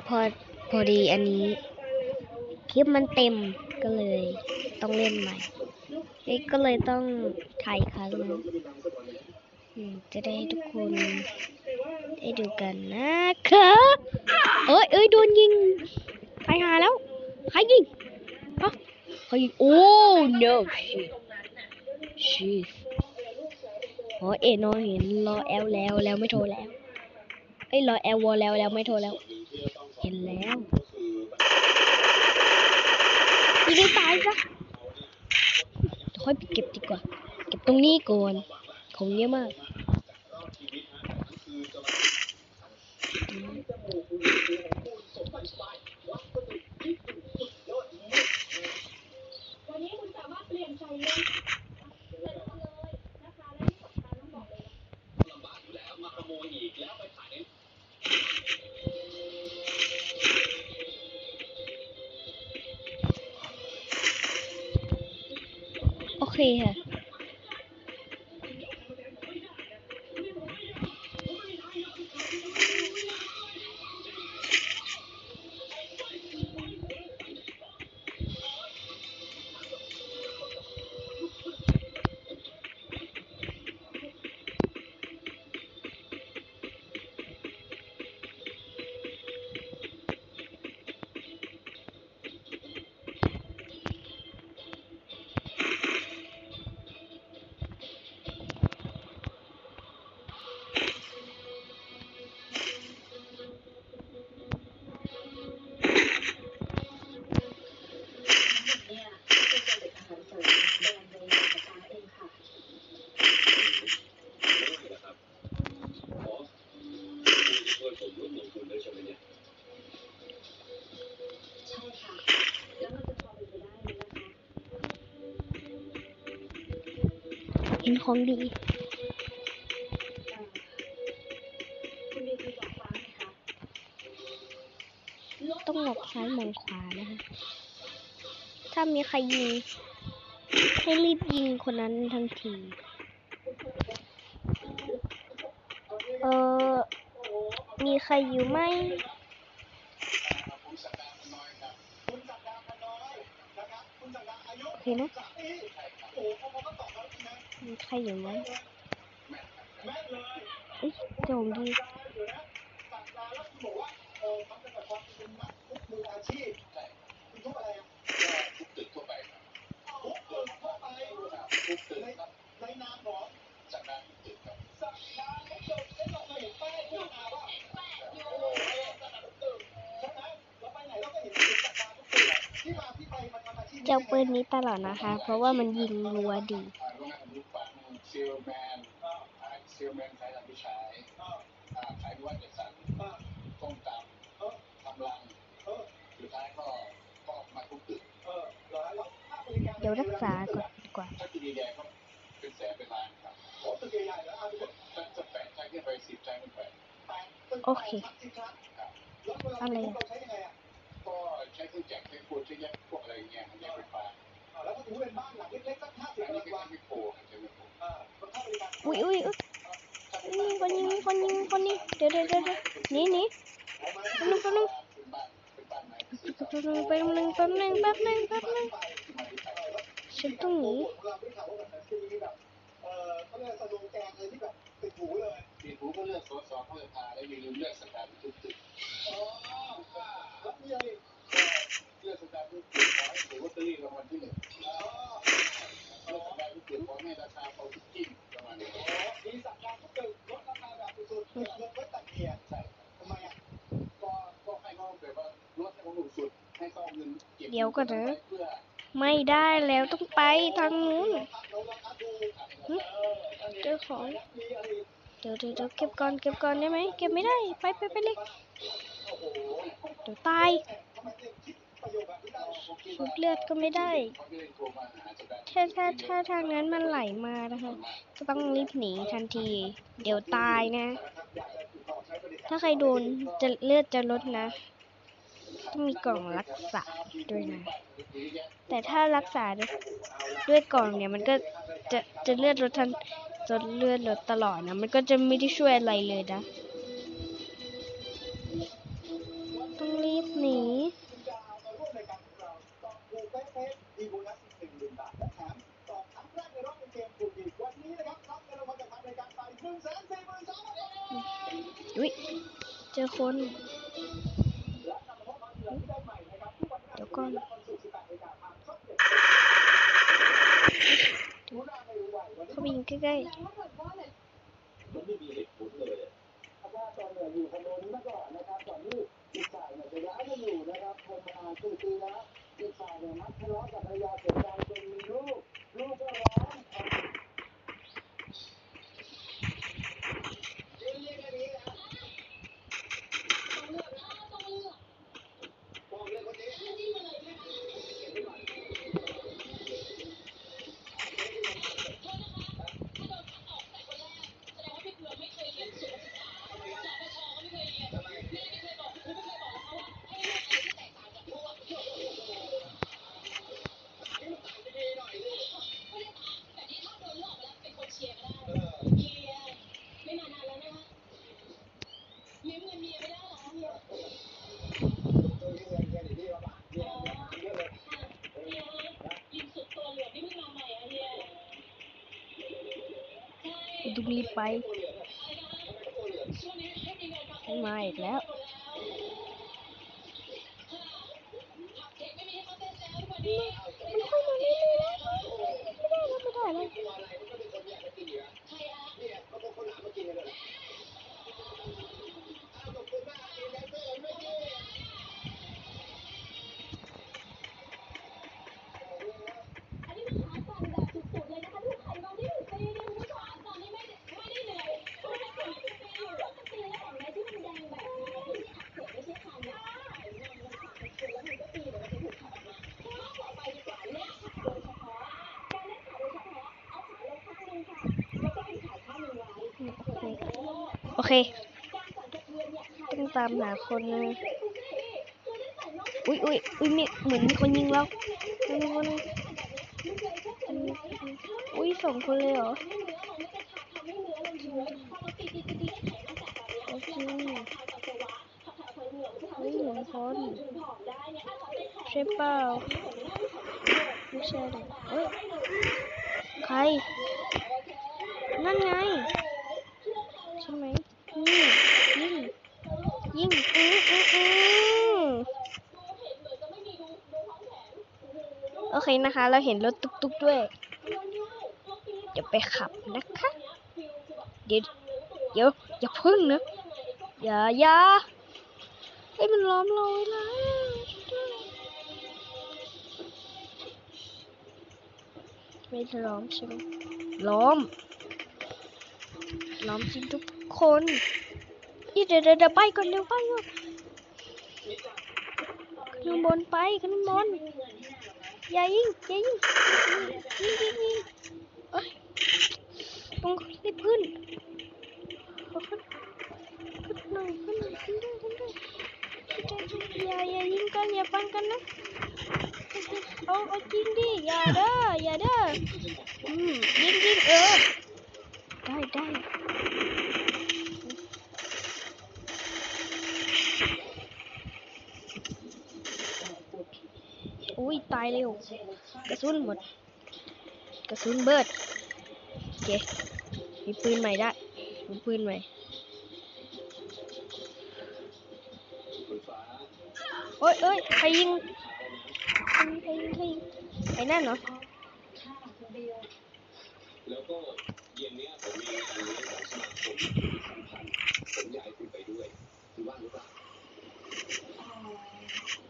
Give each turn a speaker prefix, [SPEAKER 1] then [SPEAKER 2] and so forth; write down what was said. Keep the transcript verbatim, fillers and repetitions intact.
[SPEAKER 1] พอพอดีอันนี้คลิปมันเต็มก็เลยต้องเล่นใหม่เอ๊ะก็เลยต้องถ่ายอีกครั้งนะจะได้ทุกคนได้ดูกันนะครับเอ้ยเอ้ยโดนยิงใครหาแล้วใครยิงฮะใครยิงโอ้ no shit shit โอ้เอ็นอเห็นรอแอลแล้วแล้วไม่โทรแล้วเอ้ยรอแอลวอลแล้วแล้วไม่โทรแล้วเห็นแล้วยิงให้ตายซะค่อยไปเก็บดีกว่าเก็บตรงนี้ก่อนของเยอะมากโอเคค่ะเห็นของดีต้องหลบซ้ายมองขวานะคะถ้ามีใครยิงให้รีบยิงคนนั้นทันทีเออมีใครอยู่ไหมโอเคนะมีใครอยู่ไหมเอ๊ะจะผมดีเจ้าปืนนี้ตลอดนะคะเพราะว่ามันยิงรัวดีเดี๋ยวรักษาก่อนดีกว่าโอเคอะไรอ่ะอุ้ยอุ้ยอุ้ยมีคนยิงมีคนยิงมีคนยิงเดี๋ยวเดี๋ยวเดี๋ยวหนีหนีแป๊บนึงแป๊บนึงแป๊บนึงแป๊บนึงแป๊บนึงแป๊บนึงฉันต้องหนีเดี๋ยวก่อนนะไม่ได้แล้วต้องไปทางนู้นเจอของเดี๋ยวเดี๋ยวเดี๋ยวเก็บก่อนเก็บก่อนได้ไหมเก็บไม่ได้ไปไปไปเลยเดี๋ยวตายชุบเลือดก็ไม่ได้ถ้าถ้าถ้าทางนั้นมันไหลมานะคะก็ต้องรีบหนีทันทีเดี๋ยวตายนะถ้าใครโดนจะเลือดจะลดนะต้องมีกล่องรักษาด้วยนะแต่ถ้ารักษาด้วยกล่องเนี่ยมันก็จะจะเลือดลดทันจะเลือดลดตลอดนะมันก็จะไม่ได้ช่วยอะไรเลยนะต้องรีคนเดี๋ยวก่อนเขาไปยิงใกล้ๆดูรีบไปมาอีกแล้วมันค่อยมาเรื่อยๆนะไม่ได้แล้วไม่ได้แล้วโอเคต้องตามหาคนนึงอุ้ยอุ้ยอุ้ยมีเหมือนมีคนยิงเราคนคนอุ้ยสองคนเลยเหรอโอเคเฮ้ยหนึ่งคนใช่เปล่าไม่ใช่เลยเอ้ยใครนั่นไงใช่ไหมนี่ยิงยิงอืออืออือโอเคนะคะเราเห็นรถตุ๊กๆด้วยเดี๋ยวไปขับนะคะเดี๋ยวเดี๋ยวอย่าพึ่งนะอย่าอย่าไอ้มันล้อมเราไว้แล้วไม่ล้อมใช่ไหมล้อมล้อมจริงทุกคนนี่เดี๋ยวเดี๋ยวไปก่อนเดี๋ยวไปก่อนขึ้นบนไปขึ้นบนอย่ายิงอย่ายิงยิงยิงยิงเอ้ยต้องรีบขึ้นขึ้นขึ้นหน่อยขึ้นหน่อยขึ้นด้วยขึ้นด้วยอย่าอย่ายิงกันอย่าปังกันนะเอาเอาจริงดิอย่าเด้ออย่าเด้ออืมยิงยิงเออได้ได้อุ้ยตายเร็วกระสุนหมดกระสุนเบิดโอเคมีปืนใหม่ได้มีปืนใหม่โอ้ยเอ้ยใครยิงใครยิงใครยิงใครยิงไอ้นั่นเหรอแล้วก็เย็นนี้ผมมีงานเลี้ยงของสมาคมที่สำคัญผมอยากให้คุณไปด้วยคุณว่างหรือเปล่า